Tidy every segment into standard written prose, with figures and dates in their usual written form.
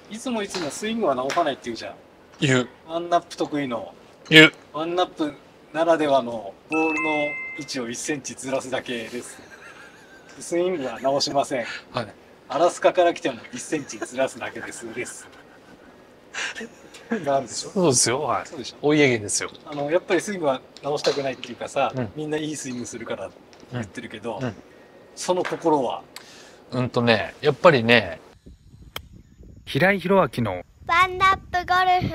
いつもスイングは直さないって言うじゃん。 言う。 ワンナップ得意の。 言う。 ワンナップならではのボールの位置を1センチずらすだけです。スイングは直しません。 はい。 アラスカから来ても1センチずらすだけです。です。があるでしょ。 そうですよ。はい。 そうでしょ。 お家芸ですよ。 やっぱりスイングは直したくないっていうかさ、 うん、 みんないいスイングするから言ってるけど、 うん、 その心はやっぱりね、平井宏明のワンナップゴルフ。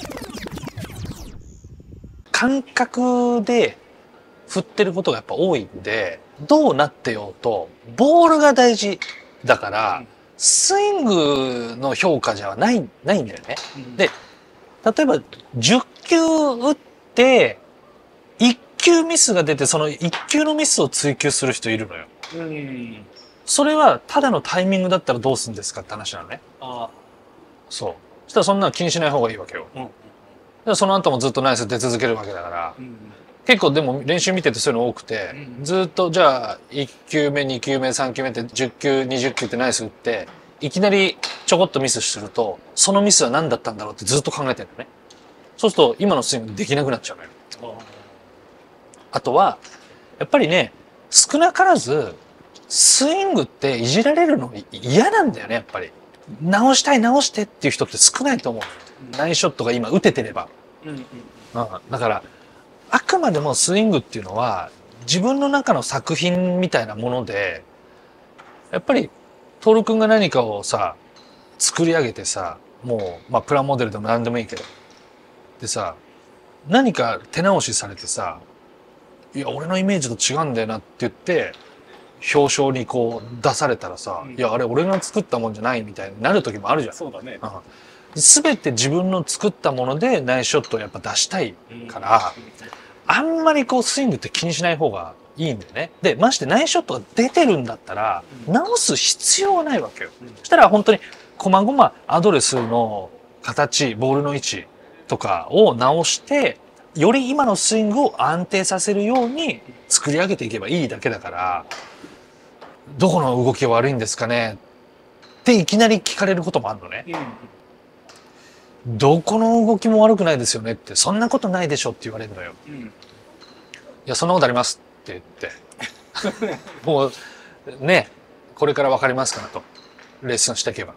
感覚で振ってることがやっぱ多いんで、どうなってようと、ボールが大事だから、スイングの評価じゃないんだよね。で、例えば10球打って、1球ミスが出て、その1球のミスを追求する人いるのよ。それはただのタイミングだったらどうするんですかって話なのね。そう。そしたらそんなの気にしない方がいいわけよ。その後もずっとナイス出続けるわけだから、結構でも練習見ててそういうの多くて、ずっとじゃあ1球目、2球目、3球目って10球、20球ってナイス打って、いきなりちょこっとミスすると、そのミスは何だったんだろうってずっと考えてるのね。そうすると今のスイングできなくなっちゃうのよ。あとは、やっぱりね、少なからず、スイングっていじられるの嫌なんだよね、やっぱり。直してっていう人って少ないと思う。ナイスショットが今打ててれば。だから、あくまでもスイングっていうのは、自分の中の作品みたいなもので、やっぱり、徹君が何かをさ、作り上げてさ、もう、プラモデルでも何でもいいけど。でさ、何か手直しされてさ、いや、俺のイメージと違うんだよなって言って、表彰にこう出されたらさ、いや、あれ俺が作ったもんじゃないみたいになる時もあるじゃん。 そうだね。 すべて自分の作ったものでナイスショットをやっぱ出したいから、あんまりこうスイングって気にしない方がいいんだよね。で、ましてナイスショットが出てるんだったら、直す必要はないわけよ。そしたら本当に、こまごまアドレスの形、ボールの位置とかを直して、より今のスイングを安定させるように作り上げていけばいいだけだから、どこの動きが悪いんですかねっていきなり聞かれることもあるのね。どこの動きも悪くないですよねって、そんなことないでしょって言われるのよ。いや、そんなことありますって言って。もう、ね、これからわかりますからと。レッスンしていけば。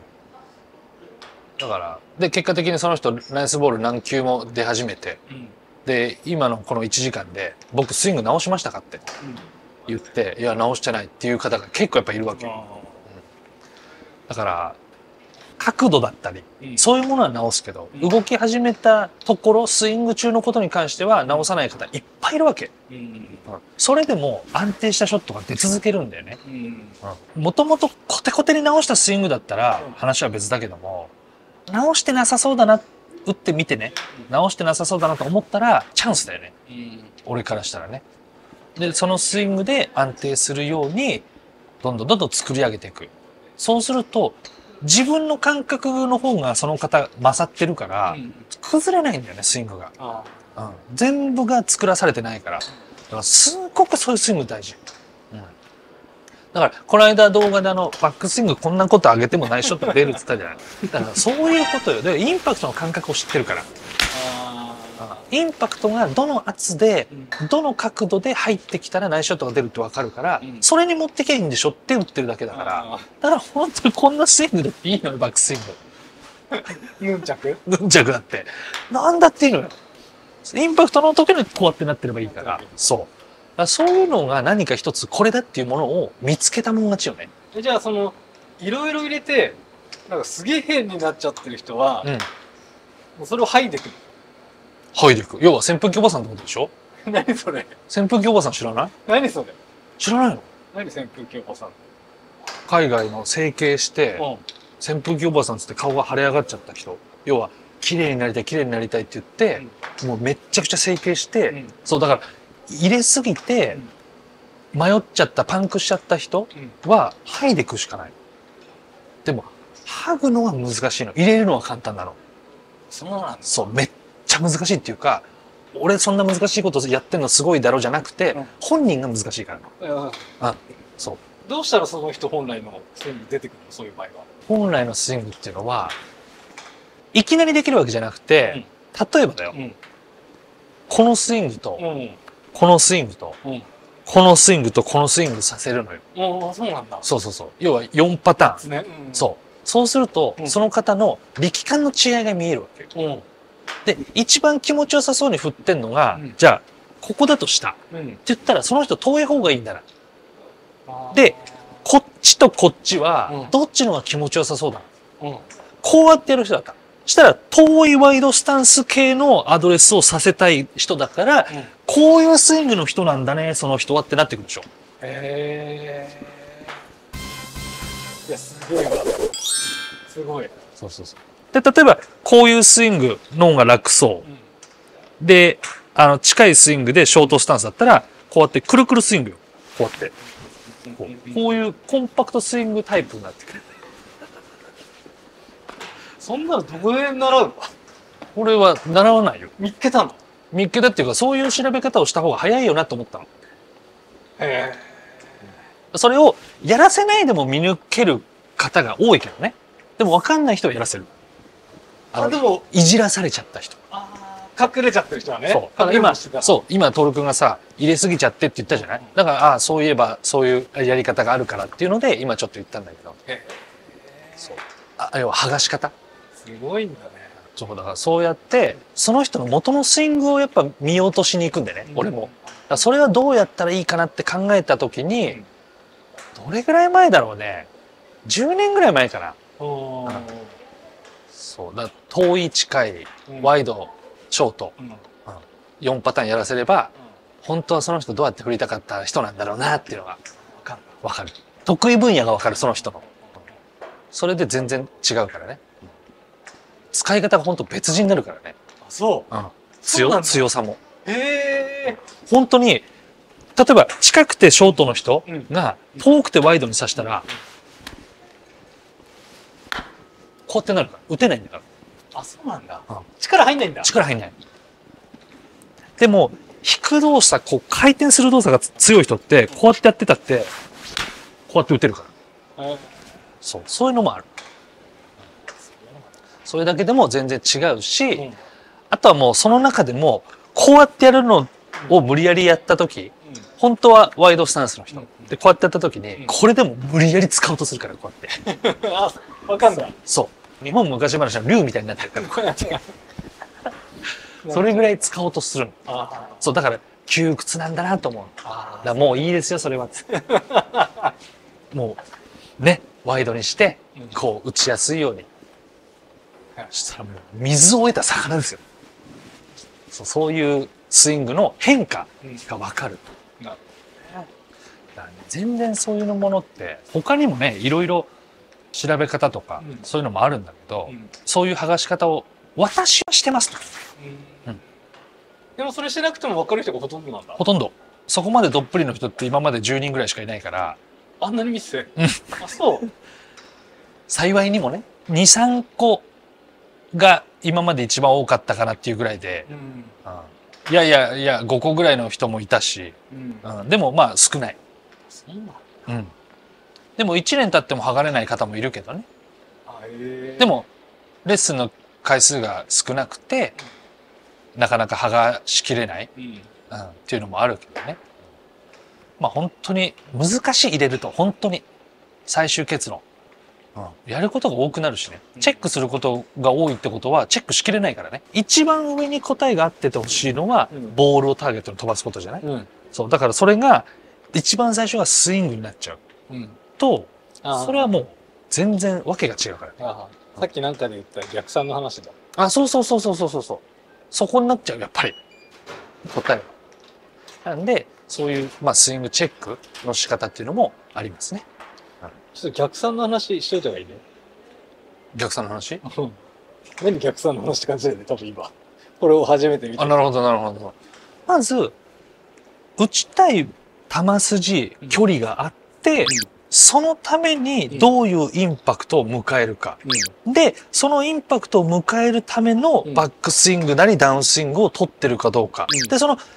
だから、で、結果的にその人、ナイスボール何球も出始めて、で、今のこの1時間で、僕スイング直しましたかって言って、いや、直してないっていう方が結構やっぱいるわけ。だから、角度だったり、そういうものは直すけど、動き始めたところ、スイング中のことに関しては直さない方いっぱいいるわけ。それでも安定したショットが出続けるんだよね。もともとコテコテに直したスイングだったら話は別だけども、直してなさそうだな、打ってみてね、直してなさそうだなと思ったらチャンスだよね。俺からしたらね。で、そのスイングで安定するように、どんどん作り上げていく。そうすると、自分の感覚の方がその方勝ってるから、崩れないんだよね、スイングが。全部が作らされてないから。だからすっごくそういうスイング大事。だから、この間動画でバックスイングこんなこと上げてもナイスショットが出るって言ったじゃない。だからそういうことよ。で、インパクトの感覚を知ってるから。インパクトがどの圧で、どの角度で入ってきたらナイスショットが出るってわかるから、それに持ってきゃいいんでしょって打ってるだけだから。だから本当にこんなスイングでいいのよ、バックスイング。 ヌンチャクヌンチャクだって。なんだっていいのよ。インパクトの時にこうやってなってればいいから。そう。だからそういうのが何か一つこれだっていうものを見つけたもん勝ちよね。 じゃあいろいろ入れて、なんかすげえ変になっちゃってる人は、もうそれを剥いでくる。 剥いでいく。要は扇風機おばさんってことでしょ？ 何それ？ 扇風機おばさん知らない？ 何それ？ 知らないの？ 何扇風機おばさん？ 海外の整形して、扇風機おばさんつって顔が腫れ上がっちゃった人。要は、綺麗になりたい、綺麗になりたいって言って、もうめっちゃくちゃ整形して、そう、だから、入れすぎて、迷っちゃった、パンクしちゃった人は、剥いでいくしかない。でも、剥ぐのは難しいの。入れるのは簡単なの。 そうなんだ。 そう、めっちゃ難しいっていうか、俺そんな難しいことやってんのすごいだろうじゃなくて、本人が難しいから。そう。 どうしたらその人本来のスイング出てくるの、そういう場合は。 本来のスイングっていうのは、いきなりできるわけじゃなくて、例えばだよ、 うんこのスイングと、 うんこのスイングと、 うん。 このスイングとこのスイングさせるのよ。 ああ、そうなんだ。 そうそうそう。要は4パターン。 ね。 そう。そうすると、 うんその方の力感の違いが見えるわけよ。 うん。 で、一番気持ちよさそうに振ってんのが、 うんじゃあ、ここだとした。ってうん。 言ったら、その人遠い方がいいんだな。 あーで、こっちとこっちはう、んどっちの方が気持ちよさそうだ。 うん。 こうやってやる人だった。したら、遠いワイドスタンス系のアドレスをさせたい人だから、 うんこういうスイングの人なんだね、その人はってなってくるでしょ。 へえ。いや、すごいわ。すごい。 そうそうそう。で、例えば、こういうスイングの方が楽そうう。ん。 で、近いスイングでショートスタンスだったら、こうやってくるくるスイングよ。こうやって。こういうコンパクトスイングタイプになってくる。 そんなのどこで習うの？ これは習わないよ。 見っけたの？ 見っけだっていうか、そういう調べ方をした方が早いよなと思ったの。 へそれをやらせないでも見抜ける方が多いけどね。でも分かんない人はやらせる。 でも、 いじらされちゃった人。 隠れちゃってる人はね。 そう。だから今、 してた。 そう、今、徹君がさ、入れすぎちゃってって言ったじゃない。だから、ああ、そういえば、そういうやり方があるからっていうので、今ちょっと言ったんだけど。 へそう。要は剥がし方。 すごいんだね。 そう、だからそうやって、その人の元のスイングをやっぱ見落としに行くんでね、俺も。だからそれはどうやったらいいかなって考えた時に、 うんどれぐらい前だろうね。10年ぐらい前かな。 おーそう。だから遠い近い、ワイド、ショート、 うん。うん。 4パターンやらせれば、本当はその人どうやって振りたかった人なんだろうなっていうのがわかんない。 わかる。得意分野がわかる、その人の。それで全然違うからね。使い方が本当別人になるからね。 あ、そうん。 そうなんだ強さも。 う。へえ。 本当に、例えば近くてショートの人うんが遠くてワイドに刺したら、こうやってなるから。打てないんだから。 あ、そうなんだうん。 力入んないんだ。 力入んない。でも、引く動作、こう回転する動作が強い人って、こうやってやってたって、こうやって打てるから。 へーそう。そういうのもある。それだけでも全然違うし、 うんあとはもうその中でも、こうやってやるのを無理やりやった時、本当はワイドスタンスの人。 うんで、こうやってやった時に、 うんこれでも無理やり使おうとするから、こうやって。 あ、わかんない。 そう。日本昔話の竜みたいになってるから、 これは違う。 それぐらい使おうとするの。 あそう、だから、窮屈なんだなと思う。 あだからもういいですよ、それは。もう、ね、ワイドにして、こう、打ちやすいように。そしたらもう、水を得た魚ですよ。そういうスイングの変化がわかる。 なるだからね全然そういうものって、他にもね、いろいろ調べ方とか、 うんそういうのもあるんだけど、 うんそういう剥がし方を、私はしてますと。うんでもそれしなくても分かる人がほとんどなんだ。 ほとんど。そこまでどっぷりの人って今まで10人ぐらいしかいないから、 あんなに見せて。 うんあ、そう。 幸いにもね、2、3個が今まで一番多かったかなっていうぐらいで、 うん。 いやいやいや、5個ぐらいの人もいたし、 うん。 でもまあ少ない。 そうなんだ。 でも1年経っても剥がれない方もいるけどね。 あ、へえ。 で、も、レッスンの回数が少なくて、なかなか剥がしきれない、っていうのもあるけどね。まあ本当に難しい入れると本当に最終結論。やることが多くなるしね。チェックすることが多いってことはチェックしきれないからね。一番上に答えが合っててほしいのは、ボールをターゲットに飛ばすことじゃない、 うん。 そう。だからそれが一番最初がスイングになっちゃううん。 と、 あそれはもう全然わけが違うからね。 ああ、さっきなんかで言った逆算の話だ。 あ、そうそうそうそうそうそうそう。そこになっちゃう、やっぱり。答えは。なんで、そういう、まあ、スイングチェックの仕方っていうのもありますね。 ちょっと逆算の話しといた方がいいね。 逆算の話何逆算の話って感じだよね、多分今。これを初めて見た。 あ、なるほど、なるほど。まず、打ちたい球筋、距離があって、そのためにどういうインパクトを迎えるか。で、そのインパクトを迎えるためのバックスイングなりダウンスイングを取ってるかどうか。 うんで、その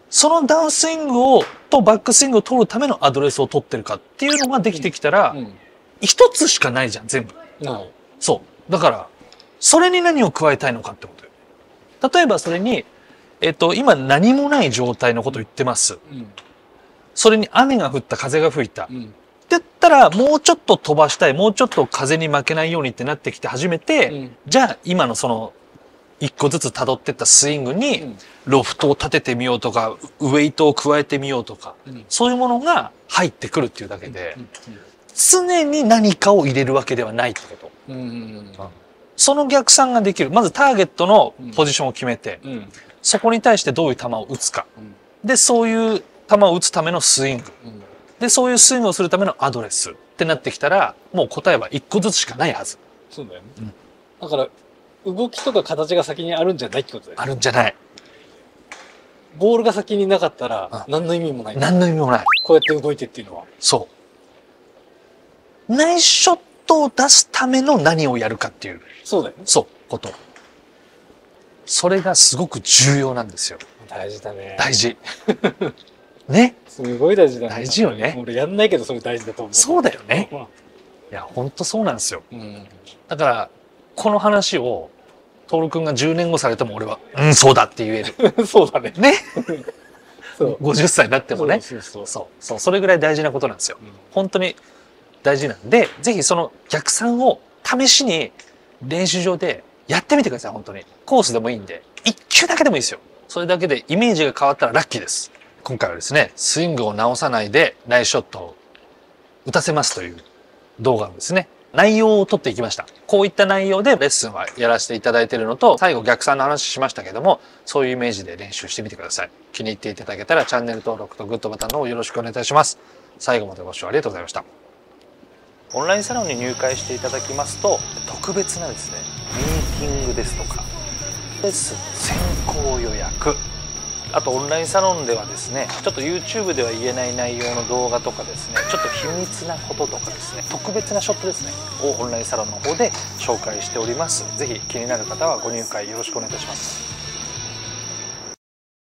そのダウンスイングとバックスイングを取るためのアドレスを取ってるかっていうのができてきたら、一つしかないじゃん、全部。そう。だから、それに何を加えたいのかってことよ。例えばそれに、今何もない状態のことを言ってます。それに雨が降った、風が吹いた。って言ったら、もうちょっと飛ばしたい、もうちょっと風に負けないようにってなってきて初めて、じゃあ今のその、一個ずつ辿ってったスイングに、ロフトを立ててみようとか、ウェイトを加えてみようとか、そういうものが入ってくるっていうだけで、常に何かを入れるわけではないってこと。その逆算ができる。まずターゲットのポジションを決めて、そこに対してどういう球を打つか。で、そういう球を打つためのスイング。で、そういうスイングをするためのアドレスってなってきたら、もう答えは一個ずつしかないはず。 そうだよね。だから、動きとか形が先にあるんじゃないってことだよね。 あるんじゃない。 ボールが先になかったら、何の意味もない。 何の意味もない。 こうやって動いてっていうのは。 そう。ナイスショットを出すための何をやるかっていう。 そうだよね。 そう、こと。それがすごく重要なんですよ。 大事だね。 大事。ね。 すごい大事だね。 大事よね。 俺やんないけどそれ大事だと思う。 そうだよね。いや、ほんとそうなんですよ。だから、この話を、徹くんが10年後されても俺は、そうだって言える。 そうだね。 ね。 そう。 50歳になってもね。そう。それぐらい大事なことなんですよ。本当に大事なんで、ぜひその逆算を試しに練習場でやってみてください、本当に。コースでもいいんで。1球だけでもいいですよ。それだけでイメージが変わったらラッキーです。今回はですね、スイングを直さないでナイスショットを打たせますという動画をですね、内容を取っていきました。こういった内容でレッスンはやらせていただいているのと、最後逆算の話しましたけども、そういうイメージで練習してみてください。気に入っていただけたらチャンネル登録とグッドボタンの方よろしくお願いいたします。最後までご視聴ありがとうございました。オンラインサロンに入会していただきますと、特別なですね、ミーティングですとか、レッスン先行予約、あとオンラインサロンではですね、ちょっと YouTube では言えない内容の動画とかですね、ちょっと秘密なこととかですね、特別なショットですね、をオンラインサロンの方で紹介しております。ぜひ気になる方はご入会よろしくお願いいたします。